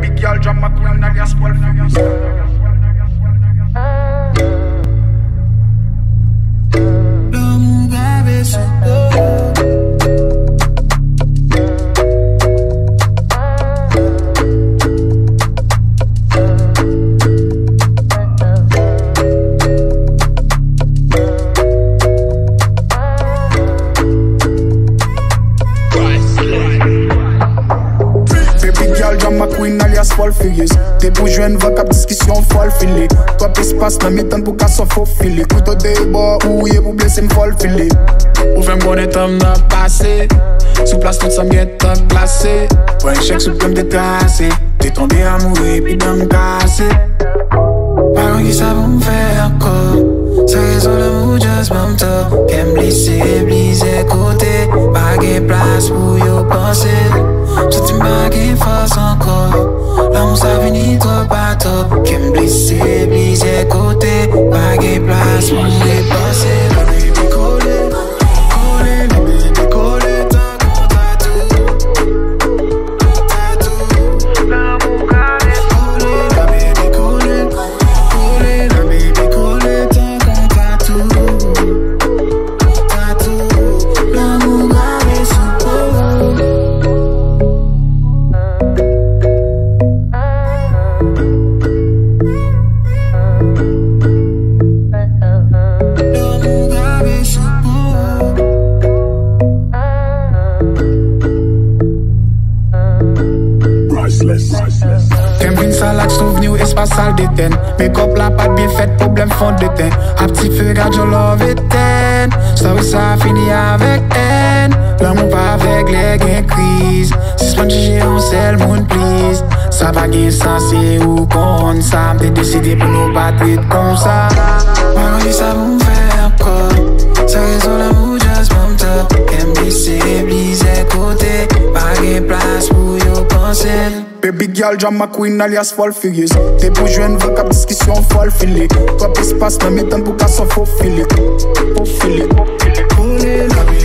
Baby girl, drama queen, alias Paul Furious. L'amour gravé sur drama queen alias Paul Furious. T'es pour jouer une vocab discussion folle filée. Toi espace dans mes temps pour qu'à s'en faux filer. Couteau de bois ou y'a pour blesser m'folle filer. Ouvre mon état n'a passé. Sous place tout ça m'est classé. Pour un chèque sous plein de tracé. T'es tombé amoureux puis dans mon cassé. Par qui ça va me faire encore? Ça raison l'amour just m'en top. Qu'aime blesser, bliser côté. Pas de place pour y penser. Tu m'as qu'une force encore. L'amour ça finit trop pas top. Qu'aime blesser, bliser côté. Pas de place pour y penser. Baby collé, collé, baby collé. Tant qu'on tatou, tatou. L'amour calé, collé, la baby collé, collé, la baby collé. Tant qu'on tatou, tatou. L'amour calé sous peau. T'aimes une salade souvenir espace salle d'éteindre. Make-up la pas bien fait, problème fond de teint. A petit feu, garde your love éteint. Ça oui ça finit avec haine. L'amour pas avec les gains crise. Si c'est pas on sait le monde please. Ça va gain sens et ou con. Ça m'est décidé pour nous battre comme ça. Par qui ça va me faire encore? Ça raison l'amour just m'en top. Qu'aime blesser, bliser côté. Pas de place pour y penser. Baby girl, drama queen alias Paul Furious. T'es pour jouer une vocab discussion folle filée. Toi espace dans mes temps pour qu'à s'en faux filer. Faux filer. Collé, la